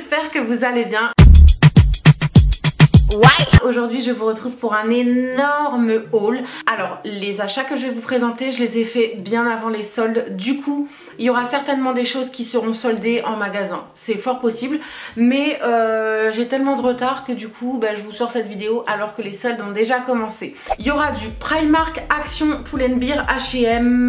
j'espère que vous allez bien. Ouais. Aujourd'hui je vous retrouve pour un énorme haul. Alors les achats que je vais vous présenter, je les ai fait bien avant les soldes. Du coup il y aura certainement des choses qui seront soldées en magasin. C'est fort possible. Mais j'ai tellement de retard que du coup je vous sors cette vidéo alors que les soldes ont déjà commencé. Il y aura du Primark, Action, Pull&Bear, H&M,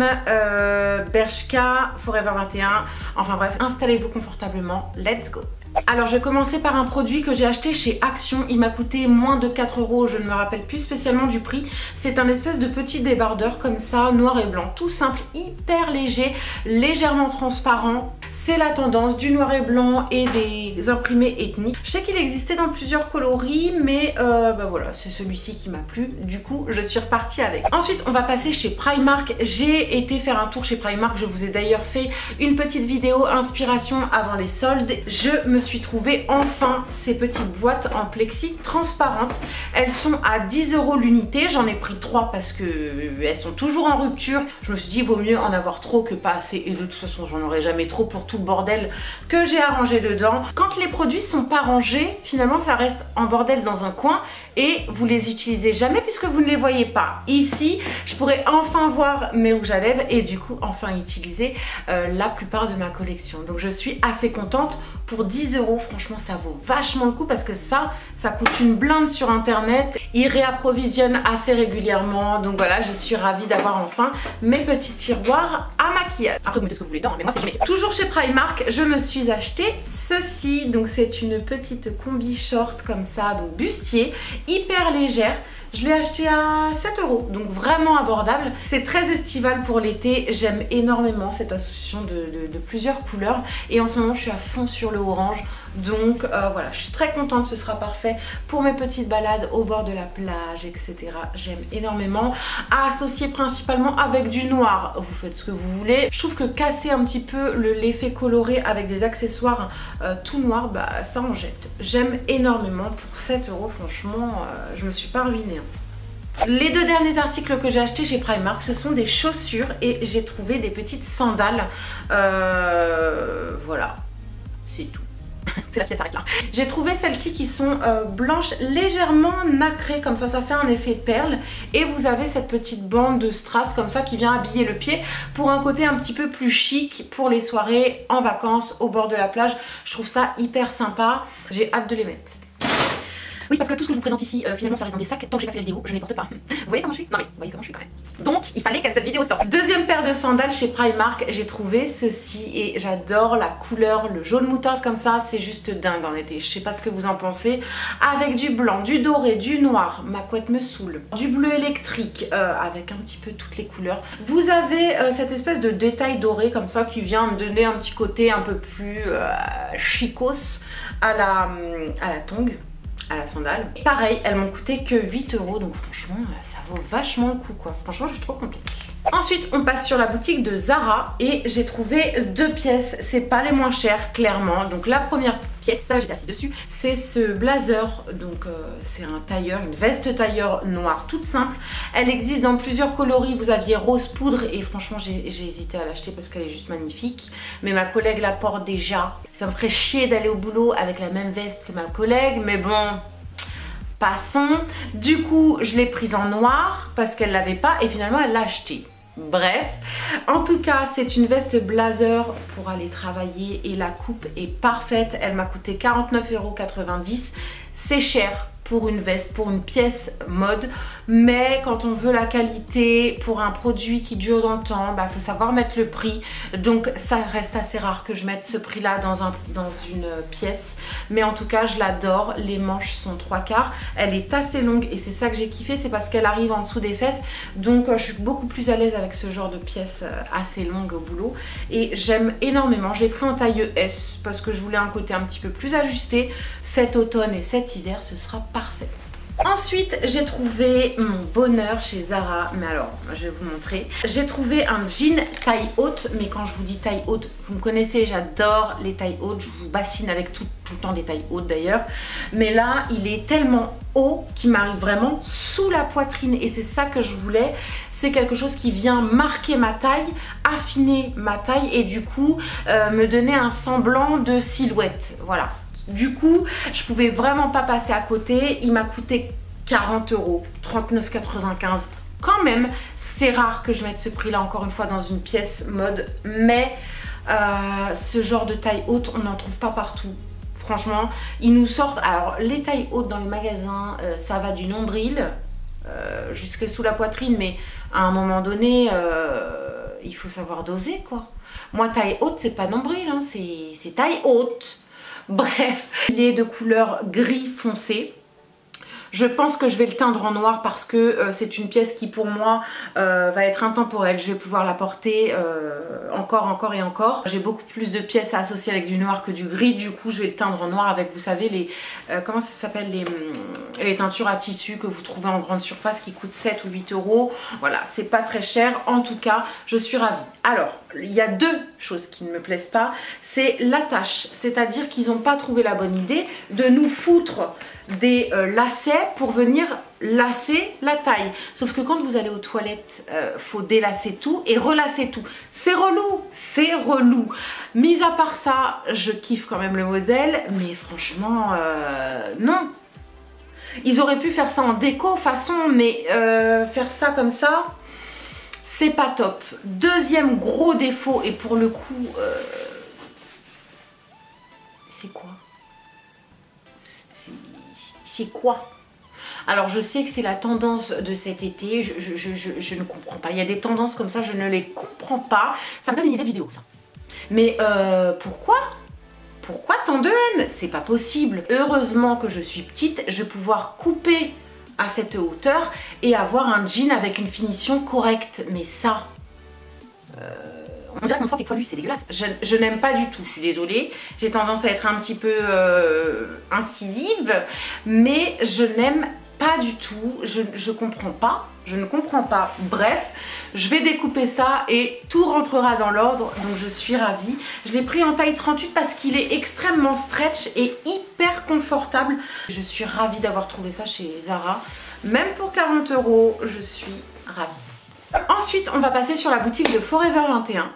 Bershka, Forever 21. Enfin bref, installez-vous confortablement. Let's go. Alors je vais commencer par un produit que j'ai acheté chez Action. Il m'a coûté moins de 4 €, je ne me rappelle plus spécialement du prix. C'est un espèce de petit débardeur comme ça, noir et blanc, tout simple, hyper léger, légèrement transparent. C'est la tendance du noir et blanc et des imprimés ethniques. Je sais qu'il existait dans plusieurs coloris, mais voilà, c'est celui-ci qui m'a plu. Du coup, je suis repartie avec. Ensuite, on va passer chez Primark. J'ai été faire un tour chez Primark. Je vous ai d'ailleurs fait une petite vidéo inspiration avant les soldes. Je me suis trouvé enfin ces petites boîtes en plexi transparentes. Elles sont à 10 € l'unité. J'en ai pris 3 parce que elles sont toujours en rupture. Je me suis dit, vaut mieux en avoir trop que pas assez. Et de toute façon, j'en aurai jamais trop pour tout le bordel que j'ai à ranger dedans. Quand les produits sont pas rangés, finalement ça reste en bordel dans un coin et vous les utilisez jamais puisque vous ne les voyez pas. Ici, je pourrais enfin voir mes rouges à lèvres et du coup enfin utiliser la plupart de ma collection. Donc je suis assez contente. Pour 10 €, franchement ça vaut vachement le coup parce que ça coûte une blinde sur internet. Ils réapprovisionnent assez régulièrement. Donc voilà, je suis ravie d'avoir enfin mes petits tiroirs à maquillage. Après vous mettez ce que vous voulez dedans, mais moi c'est du make-up. Toujours chez Primark, je me suis acheté ceci. Donc c'est une petite combi short comme ça, donc bustier, hyper légère. Je l'ai acheté à 7 €, donc vraiment abordable. C'est très estival pour l'été. J'aime énormément cette association de plusieurs couleurs. Et en ce moment, je suis à fond sur le orange. Donc voilà, je suis très contente. Ce sera parfait pour mes petites balades au bord de la plage, etc. J'aime énormément. À associer principalement avec du noir. Vous faites ce que vous voulez. Je trouve que casser un petit peu l'effet coloré avec des accessoires tout noirs, ça en jette. J'aime énormément. Pour 7 €, franchement, je me suis pas ruinée. Les deux derniers articles que j'ai achetés chez Primark, ce sont des chaussures et j'ai trouvé des petites sandales. Voilà, c'est tout. C'est la pièce s'arrête là. J'ai trouvé celles-ci qui sont blanches, légèrement nacrées, comme ça fait un effet perle. Et vous avez cette petite bande de strass comme ça qui vient habiller le pied pour un côté un petit peu plus chic pour les soirées en vacances au bord de la plage. Je trouve ça hyper sympa. J'ai hâte de les mettre. Oui, parce que tout ce que je vous présente ici, finalement ça reste dans des sacs. Tant que j'ai pas fait la vidéo, je ne les porte pas. Vous voyez comment je suis? Non mais vous voyez comment je suis quand même. Donc il fallait que cette vidéo sorte. Deuxième paire de sandales chez Primark, j'ai trouvé ceci et j'adore la couleur, le jaune moutarde comme ça, c'est juste dingue en été. Je sais pas ce que vous en pensez. Avec du blanc, du doré, du noir, ma couette me saoule. Du bleu électrique, avec un petit peu toutes les couleurs. Vous avez cette espèce de détail doré comme ça qui vient me donner un petit côté un peu plus chicos à la tongue, à la sandale. Et pareil, elles m'ont coûté que 8 €, donc franchement ça vaut vachement le coup quoi. Franchement je suis trop contente. Ensuite on passe sur la boutique de Zara et j'ai trouvé deux pièces. C'est pas les moins chères clairement. Donc la première pièce, j'étais assise dessus, c'est ce blazer. Donc c'est un tailleur, une veste tailleur noire toute simple. Elle existe dans plusieurs coloris. Vous aviez rose poudre et franchement j'ai hésité à l'acheter parce qu'elle est juste magnifique. Mais ma collègue la porte déjà. Ça me ferait chier d'aller au boulot avec la même veste que ma collègue, mais bon, passons. Du coup je l'ai prise en noir parce qu'elle l'avait pas et finalement elle l'a acheté. Bref, en tout cas c'est une veste blazer pour aller travailler et la coupe est parfaite. Elle m'a coûté 49,90 €. C'est cher pour une veste, pour une pièce mode, mais quand on veut la qualité pour un produit qui dure dans le temps, faut savoir mettre le prix. Donc ça reste assez rare que je mette ce prix là dans une pièce, mais en tout cas je l'adore. Les manches sont 3/4, elle est assez longue et c'est ça que j'ai kiffé, c'est parce qu'elle arrive en dessous des fesses, donc je suis beaucoup plus à l'aise avec ce genre de pièce assez longue au boulot et j'aime énormément. Je l'ai pris en taille S parce que je voulais un côté un petit peu plus ajusté. Cet automne et cet hiver ce sera parfait. Ensuite j'ai trouvé mon bonheur chez Zara, mais alors je vais vous montrer. J'ai trouvé un jean taille haute, mais quand je vous dis taille haute, vous me connaissez, j'adore les tailles hautes, je vous bassine avec tout le temps des tailles hautes d'ailleurs. Mais là il est tellement haut qu'il m'arrive vraiment sous la poitrine et c'est ça que je voulais. C'est quelque chose qui vient marquer ma taille, affiner ma taille et du coup me donner un semblant de silhouette. Voilà. Du coup, je pouvais vraiment pas passer à côté. Il m'a coûté 40 €, 39,95 € quand même. C'est rare que je mette ce prix là encore une fois dans une pièce mode, mais ce genre de taille haute on n'en trouve pas partout. Franchement, ils nous sortent, alors les tailles hautes dans les magasins, ça va du nombril jusque sous la poitrine, mais à un moment donné il faut savoir doser quoi. Moi taille haute c'est pas nombril, hein, c'est taille haute. Bref, il est de couleur gris foncé. Je pense que je vais le teindre en noir parce que c'est une pièce qui pour moi va être intemporelle. Je vais pouvoir la porter encore et encore. J'ai beaucoup plus de pièces à associer avec du noir que du gris. Du coup je vais le teindre en noir avec, vous savez, les comment ça s'appelle, les teintures à tissu que vous trouvez en grande surface qui coûtent 7 ou 8 €. Voilà, c'est pas très cher. En tout cas, je suis ravie. Alors, il y a deux choses qui ne me plaisent pas. C'est l'attache. C'est-à-dire qu'ils n'ont pas trouvé la bonne idée de nous foutre des lacets pour venir lasser la taille. Sauf que quand vous allez aux toilettes, faut délasser tout et relasser tout. C'est relou, c'est relou. Mis à part ça, je kiffe quand même le modèle, mais franchement, non. Ils auraient pu faire ça en déco façon, mais faire ça comme ça, c'est pas top. Deuxième gros défaut, et pour le coup, c'est quoi? C'est quoi? Alors je sais que c'est la tendance de cet été, je ne comprends pas. Il y a des tendances comme ça, je ne les comprends pas. Ça me donne une idée de vidéo ça. Mais pourquoi? Pourquoi tant de haine? C'est pas possible. Heureusement que je suis petite, je vais pouvoir couper à cette hauteur et avoir un jean avec une finition correcte. Mais ça... on dirait que mon froc est poilu, c'est dégueulasse. Je n'aime pas du tout, je suis désolée. J'ai tendance à être un petit peu incisive, mais je n'aime pas du tout. Je comprends pas, je ne comprends pas. Bref, je vais découper ça et tout rentrera dans l'ordre, donc je suis ravie. Je l'ai pris en taille 38 parce qu'il est extrêmement stretch et hyper confortable. Je suis ravie d'avoir trouvé ça chez Zara. Même pour 40 €, je suis ravie. Ensuite, on va passer sur la boutique de Forever 21.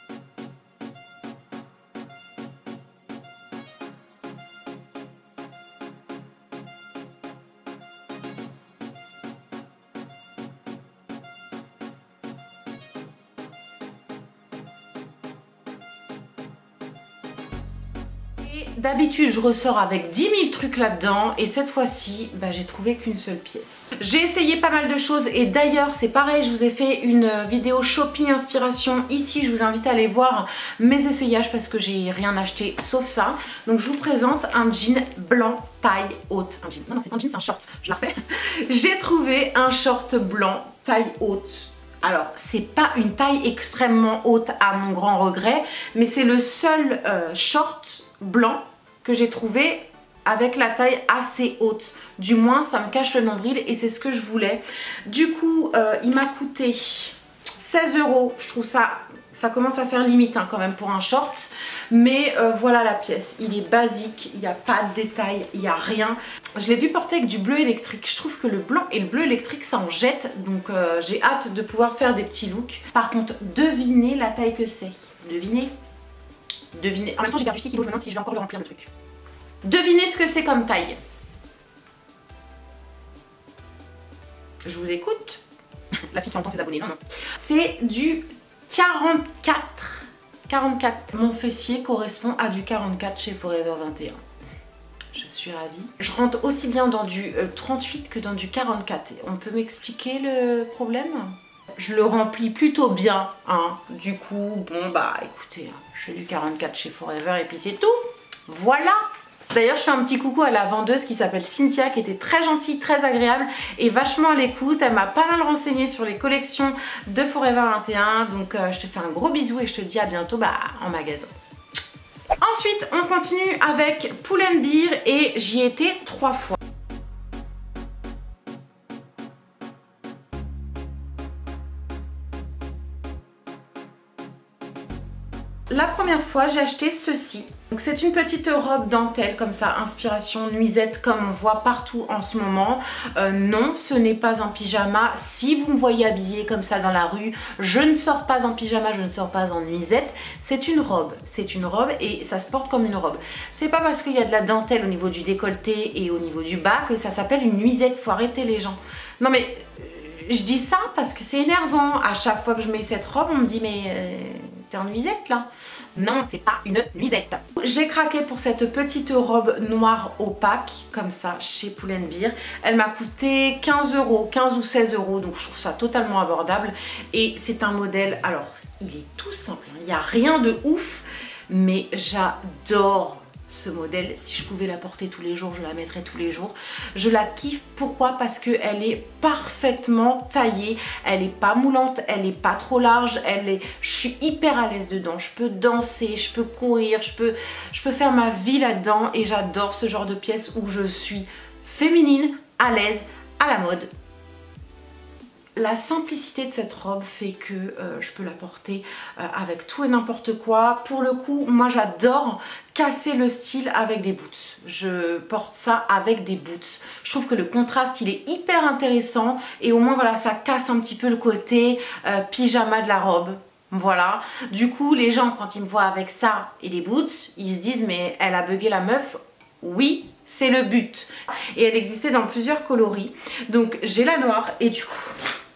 D'habitude je ressors avec 10 000 trucs là-dedans et cette fois-ci bah, j'ai trouvé qu'une seule pièce. J'ai essayé pas mal de choses et d'ailleurs c'est pareil, je vous ai fait une vidéo shopping inspiration ici, je vous invite à aller voir mes essayages parce que j'ai rien acheté sauf ça. Donc je vous présente un jean blanc taille haute. Un jean, non c'est pas un jean, c'est un short, je la refais. J'ai trouvé un short blanc taille haute. Alors, c'est pas une taille extrêmement haute à mon grand regret, mais c'est le seul short blanc que j'ai trouvé avec la taille assez haute. Du moins, ça me cache le nombril et c'est ce que je voulais. Du coup, il m'a coûté 16 €. Je trouve ça... Ça commence à faire limite hein, quand même pour un short. Mais voilà la pièce. Il est basique, il n'y a pas de détails, il n'y a rien. Je l'ai vu porter avec du bleu électrique. Je trouve que le blanc et le bleu électrique ça en jette. Donc j'ai hâte de pouvoir faire des petits looks. Par contre, devinez la taille que c'est. Devinez. Devinez. En même temps j'ai perdu 6 kilos, je me demande si je vais encore le remplir le truc. Devinez ce que c'est comme taille. Je vous écoute. La fille qui entend ses abonnés, non. C'est du 44. Mon fessier correspond à du 44 chez Forever 21. Je suis ravie. Je rentre aussi bien dans du 38 que dans du 44. On peut m'expliquer le problème? Je le remplis plutôt bien, hein. Du coup, bon bah écoutez, j'ai du 44 chez Forever et puis c'est tout. Voilà. D'ailleurs, je fais un petit coucou à la vendeuse qui s'appelle Cynthia, qui était très gentille, très agréable et vachement à l'écoute. Elle m'a pas mal renseigné sur les collections de Forever 21. Donc, je te fais un gros bisou et je te dis à bientôt en magasin. Ensuite, on continue avec Pull & Bear et j'y étais 3 fois. La première fois, j'ai acheté ceci. Donc c'est une petite robe dentelle comme ça, inspiration nuisette comme on voit partout en ce moment. Non, ce n'est pas un pyjama. Si vous me voyez habillée comme ça dans la rue, je ne sors pas en pyjama, je ne sors pas en nuisette. C'est une robe et ça se porte comme une robe. C'est pas parce qu'il y a de la dentelle au niveau du décolleté et au niveau du bas que ça s'appelle une nuisette. Faut arrêter les gens. Non mais je dis ça parce que c'est énervant. À chaque fois que je mets cette robe, on me dit mais t'es en nuisette là? Non, c'est pas une nuisette. J'ai craqué pour cette petite robe noire opaque, comme ça, chez Pull&Bear. Elle m'a coûté 15 €, 15 ou 16 €, donc je trouve ça totalement abordable. Et c'est un modèle, alors, il est tout simple, il n'y a rien de ouf, mais j'adore ce modèle. Si je pouvais la porter tous les jours, je la mettrais tous les jours. Je la kiffe. Pourquoi? Parce qu'elle est parfaitement taillée. Elle n'est pas moulante, elle n'est pas trop large. Je suis hyper à l'aise dedans. Je peux danser, je peux courir, je peux faire ma vie là-dedans. Et j'adore ce genre de pièces où je suis féminine, à l'aise, à la mode. La simplicité de cette robe fait que je peux la porter avec tout et n'importe quoi. Pour le coup, moi j'adore casser le style avec des boots. Je porte ça avec des boots. Je trouve que le contraste il est hyper intéressant et au moins voilà, ça casse un petit peu le côté pyjama de la robe. Voilà, du coup les gens quand ils me voient avec ça et des boots, ils se disent mais elle a bugué la meuf. Oui, c'est le but. Et elle existait dans plusieurs coloris. Donc j'ai la noire et du coup...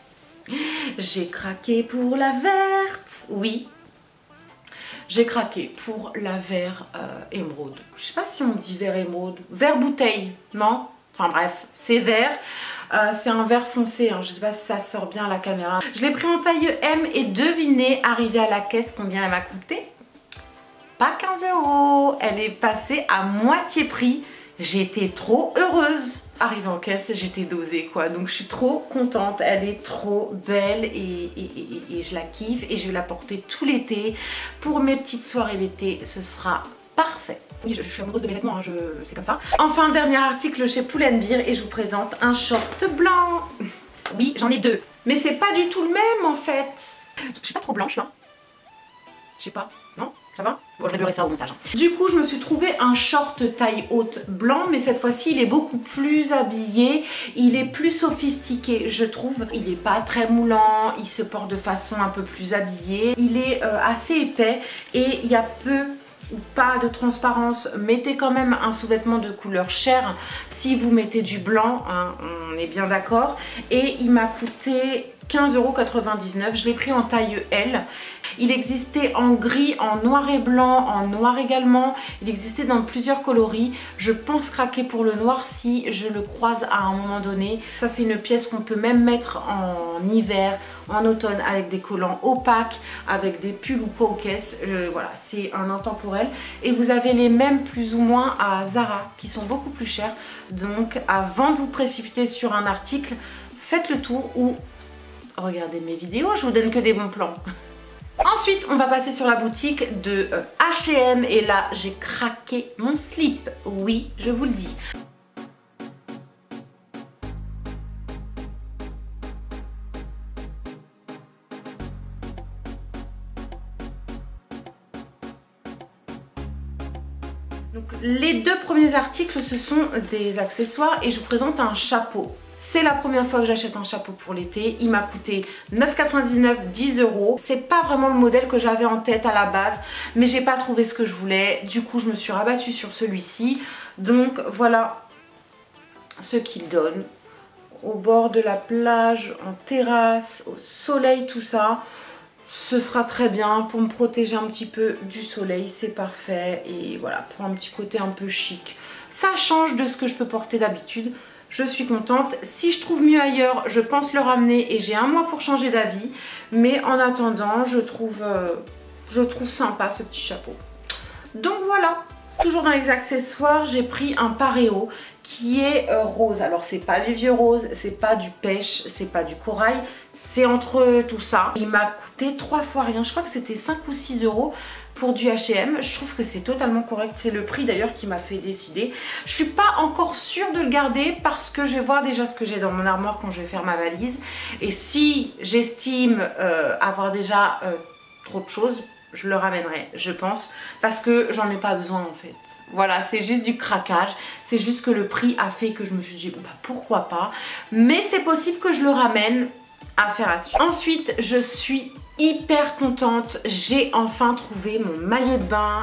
j'ai craqué pour la verte, oui. J'ai craqué pour la vert émeraude. Je sais pas si on dit vert émeraude. Vert bouteille, non? Enfin bref, c'est vert. C'est un vert foncé, hein. Je sais pas si ça sort bien à la caméra. Je l'ai pris en taille M et devinez, arrivée à la caisse, combien elle m'a coûté? Pas 15 €. Elle est passée à moitié prix. J'étais trop heureuse. Arrivée en caisse, j'étais dosée quoi, donc je suis trop contente, elle est trop belle et je la kiffe et je vais la porter tout l'été. Pour mes petites soirées d'été, ce sera parfait. Oui, je suis amoureuse de mes vêtements, hein, c'est comme ça. Enfin, dernier article chez Pull&Bear et je vous présente un short blanc. Oui, j'en ai deux, mais c'est pas du tout le même en fait. Je suis pas trop blanche là. Je sais pas, non? Ça va? Bon, je réglerai ça au montage. Du coup, je me suis trouvé un short taille haute blanc, mais cette fois-ci, il est beaucoup plus habillé. Il est plus sophistiqué, je trouve. Il n'est pas très moulant, il se porte de façon un peu plus habillée. Il est assez épais et il y a peu ou pas de transparence. Mettez quand même un sous-vêtement de couleur chair si vous mettez du blanc, hein, on est bien d'accord. Et il m'a coûté 15,99 €. Je l'ai pris en taille L. Il existait en gris, en noir et blanc, en noir également. Il existait dans plusieurs coloris. Je pense craquer pour le noir si je le croise à un moment donné. Ça, c'est une pièce qu'on peut même mettre en hiver, en automne, avec des collants opaques, avec des pulls ou quoi aux caisses. Voilà, c'est un intemporel. Et vous avez les mêmes plus ou moins à Zara, qui sont beaucoup plus chers. Donc, avant de vous précipiter sur un article, faites le tour ou regardez mes vidéos, je vous donne que des bons plans. Ensuite, on va passer sur la boutique de H&M et là, j'ai craqué mon slip. Oui, je vous le dis. Donc, les deux premiers articles, ce sont des accessoires et je vous présente un chapeau. C'est la première fois que j'achète un chapeau pour l'été. Il m'a coûté 9,99 €, 10 €. C'est pas vraiment le modèle que j'avais en tête à la base, mais j'ai pas trouvé ce que je voulais. Du coup, je me suis rabattue sur celui-ci. Donc voilà ce qu'il donne. Au bord de la plage, en terrasse, au soleil, tout ça. Ce sera très bien pour me protéger un petit peu du soleil, c'est parfait. Et voilà, pour un petit côté un peu chic. Ça change de ce que je peux porter d'habitude. Je suis contente. Si je trouve mieux ailleurs, je pense le ramener et j'ai un mois pour changer d'avis. Mais en attendant, je trouve sympa ce petit chapeau. Donc voilà, toujours dans les accessoires, j'ai pris un paréo qui est rose. Alors c'est pas du vieux rose, c'est pas du pêche, c'est pas du corail. C'est entre tout ça. Il m'a coûté 3 fois rien. Je crois que c'était 5 ou 6 € pour du H&M. Je trouve que c'est totalement correct. C'est le prix d'ailleurs qui m'a fait décider. Je suis pas encore sûre de le garder parce que je vais voir déjà ce que j'ai dans mon armoire quand je vais faire ma valise. Et si j'estime avoir déjà trop de choses, je le ramènerai, je pense, parce que j'en ai pas besoin en fait. Voilà, c'est juste du craquage, c'est juste que le prix a fait que je me suis dit, bah, pourquoi pas. Mais c'est possible que je le ramène, affaire à suivre. Ensuite, je suis hyper contente, j'ai enfin trouvé mon maillot de bain.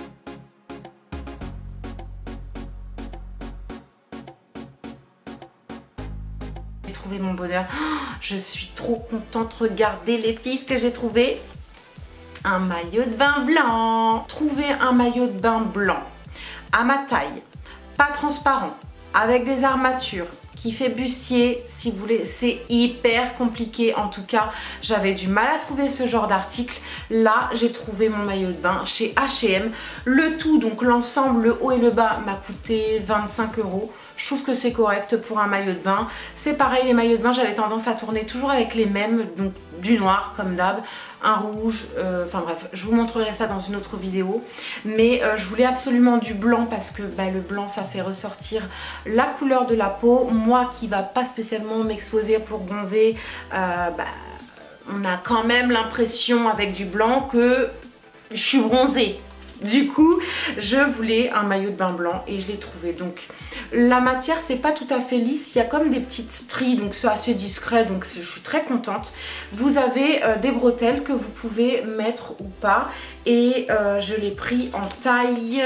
J'ai trouvé mon bonheur, je suis trop contente, regardez les filles ce que j'ai trouvé. Un maillot de bain blanc. Trouver un maillot de bain blanc à ma taille, pas transparent, avec des armatures, qui fait bustier, si vous voulez, c'est hyper compliqué. En tout cas, j'avais du mal à trouver ce genre d'article. Là, j'ai trouvé mon maillot de bain chez H&M. Le tout, donc l'ensemble, le haut et le bas, m'a coûté 25 €. Je trouve que c'est correct pour un maillot de bain. C'est pareil, les maillots de bain, j'avais tendance à tourner toujours avec les mêmes, donc du noir comme d'hab, un rouge, enfin bref, je vous montrerai ça dans une autre vidéo. Mais je voulais absolument du blanc parce que bah, le blanc ça fait ressortir la couleur de la peau. Moi qui va pas spécialement m'exposer pour bronzer, on a quand même l'impression avec du blanc que je suis bronzée. Du coup, je voulais un maillot de bain blanc et je l'ai trouvé. Donc, la matière, c'est pas tout à fait lisse. Il y a comme des petites stries, donc c'est assez discret. Donc, je suis très contente. Vous avez des bretelles que vous pouvez mettre ou pas. Et je l'ai pris en taille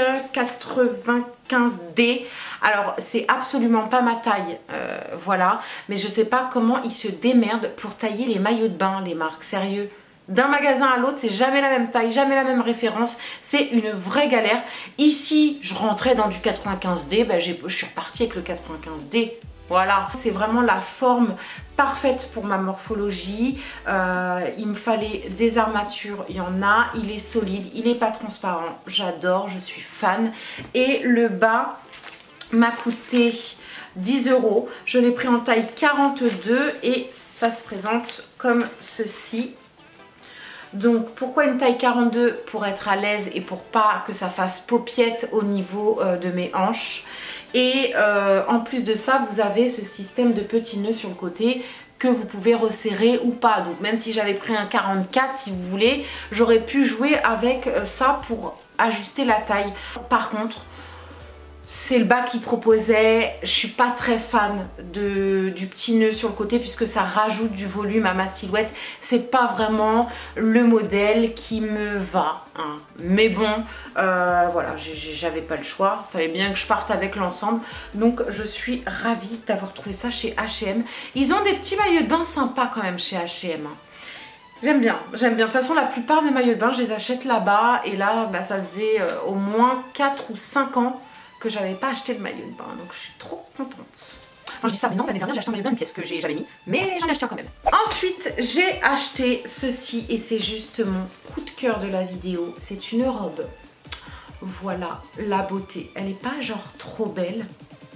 95D. Alors, c'est absolument pas ma taille, voilà. Mais je sais pas comment ils se démerdent pour tailler les maillots de bain, les marques. Sérieux. D'un magasin à l'autre, c'est jamais la même taille, jamais la même référence, c'est une vraie galère. Ici, je rentrais dans du 95D, ben, je suis repartie avec le 95D, voilà. C'est vraiment la forme parfaite pour ma morphologie. Il me fallait des armatures, il y en a, il est solide, il n'est pas transparent, j'adore, je suis fan. Et le bas m'a coûté 10 €, je l'ai pris en taille 42 et ça se présente comme ceci. Donc pourquoi une taille 42? Pour être à l'aise et pour pas que ça fasse paupiette au niveau de mes hanches. Et en plus de ça, vous avez ce système de petits nœuds sur le côté que vous pouvez resserrer ou pas. Donc même si j'avais pris un 44, si vous voulez, j'aurais pu jouer avec ça pour ajuster la taille. Par contre, c'est le bas qui proposait, je suis pas très fan du petit nœud sur le côté puisque ça rajoute du volume à ma silhouette. C'est pas vraiment le modèle qui me va, hein. Mais bon, voilà, j'avais pas le choix, fallait bien que je parte avec l'ensemble. Donc je suis ravie d'avoir trouvé ça chez H&M. Ils ont des petits maillots de bain sympas quand même chez H&M. J'aime bien, j'aime bien. De toute façon, la plupart des maillots de bain, je les achète là-bas. Et là, bah, ça faisait au moins 4 ou 5 ans que j'avais pas acheté de maillot de bain, donc je suis trop contente. Enfin je dis ça, mais non, l'année dernière j'ai acheté un maillot de bain, une pièce que j'avais mis, mais j'en ai acheté un quand même. Ensuite j'ai acheté ceci et c'est juste mon coup de cœur de la vidéo, c'est une robe. Voilà la beauté, elle est pas genre trop belle?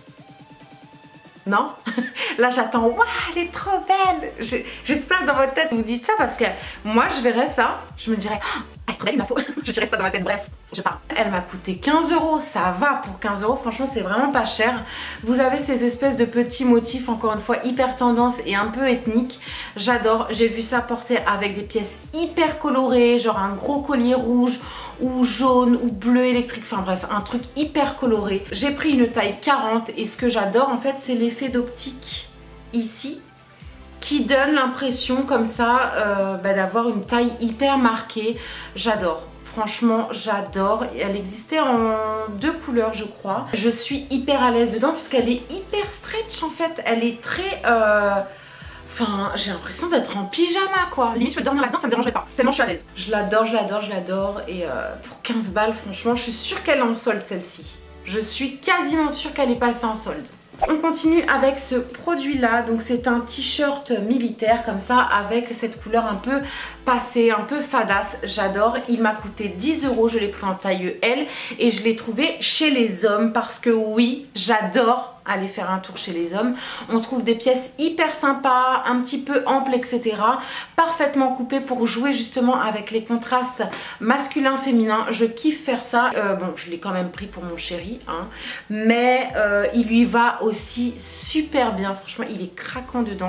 Non? Là j'attends, waouh elle est trop belle. J'espère que dans votre tête vous dites ça parce que moi je verrais ça, je me dirais, oh, elle est trop belle il m'a faut. Je dirais ça dans ma tête, bref, je pars. Elle m'a coûté 15 €, ça va pour 15 €, franchement c'est vraiment pas cher. Vous avez ces espèces de petits motifs, encore une fois hyper tendance et un peu ethnique. J'adore, j'ai vu ça porter avec des pièces hyper colorées, genre un gros collier rouge ou jaune ou bleu électrique, enfin bref un truc hyper coloré. J'ai pris une taille 40 et ce que j'adore en fait c'est l'effet d'optique ici qui donne l'impression comme ça d'avoir une taille hyper marquée. J'adore, franchement j'adore. Elle existait en 2 couleurs je crois. Je suis hyper à l'aise dedans puisqu'elle est hyper stretch en fait, elle est très enfin, j'ai l'impression d'être en pyjama quoi. Limite je peux dormir là-dedans, ça me dérangerait pas, tellement je suis à l'aise. Je l'adore, je l'adore, je l'adore. Et pour 15 balles franchement, je suis sûre qu'elle est en solde celle-ci. Je suis quasiment sûre qu'elle est passée en solde. On continue avec ce produit là, donc c'est un t-shirt militaire comme ça avec cette couleur un peu passée, un peu fadasse, j'adore. Il m'a coûté 10 €, je l'ai pris en taille L et je l'ai trouvé chez les hommes parce que oui, j'adore aller faire un tour chez les hommes. On trouve des pièces hyper sympas, un petit peu amples, etc. Parfaitement coupées pour jouer justement avec les contrastes masculin-féminin. Je kiffe faire ça. Bon, je l'ai quand même pris pour mon chéri, hein, mais il lui va aussi super bien. Franchement, il est craquant dedans.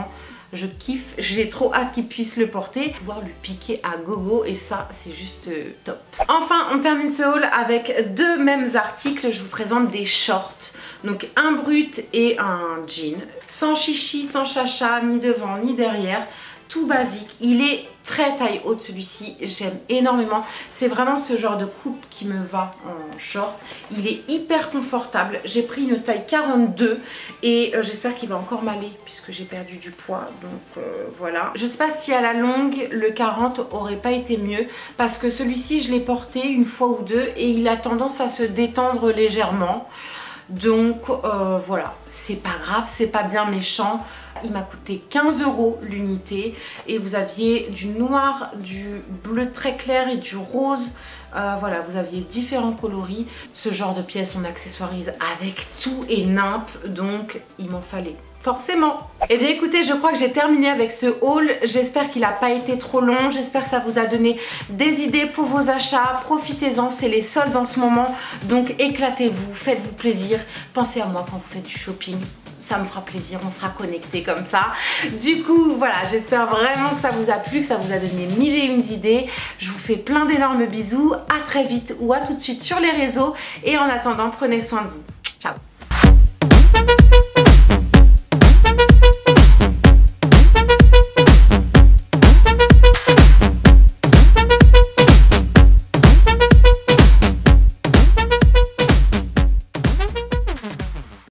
je kiffe, j'ai trop hâte qu'il puisse le porter, pouvoir lui piquer à gogo et ça c'est juste top. Enfin on termine ce haul avec deux mêmes articles, je vous présente des shorts. Donc un brut et un jean, sans chichi, sans chacha, ni devant ni derrière, tout basique. Il est très taille haute celui-ci, j'aime énormément. C'est vraiment ce genre de coupe qui me va en short. Il est hyper confortable. J'ai pris une taille 42 et j'espère qu'il va encore m'aller puisque j'ai perdu du poids. Donc voilà. Je sais pas si à la longue le 40 aurait pas été mieux parce que celui-ci je l'ai porté une fois ou deux et il a tendance à se détendre légèrement. Donc voilà. C'est pas grave, c'est pas bien méchant. Il m'a coûté 15 € l'unité et vous aviez du noir, du bleu très clair et du rose. Voilà, vous aviez différents coloris. Ce genre de pièces on accessoirise avec tout et nimp, donc il m'en fallait. Forcément. Et bien écoutez, je crois que j'ai terminé avec ce haul. J'espère qu'il n'a pas été trop long. J'espère que ça vous a donné des idées pour vos achats. Profitez-en, c'est les soldes en ce moment. Donc éclatez-vous, faites-vous plaisir. Pensez à moi quand vous faites du shopping. Ça me fera plaisir, on sera connectés comme ça. Du coup, voilà, j'espère vraiment que ça vous a plu, que ça vous a donné mille et une idées. Je vous fais plein d'énormes bisous. À très vite ou à tout de suite sur les réseaux. Et en attendant, prenez soin de vous. Ciao.